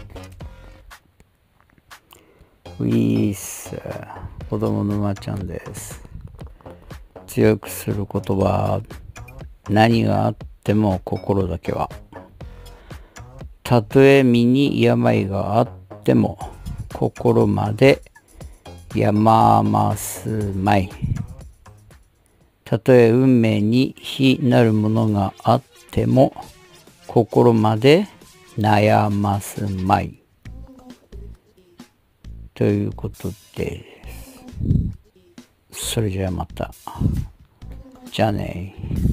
ウィース、子供のまちゃんです。強くする言葉、何があっても心だけは。たとえ身に病があっても心までやまますまい。たとえ運命に非なるものがあっても心まで悩ますまい。ということで、それじゃあまた。じゃあね。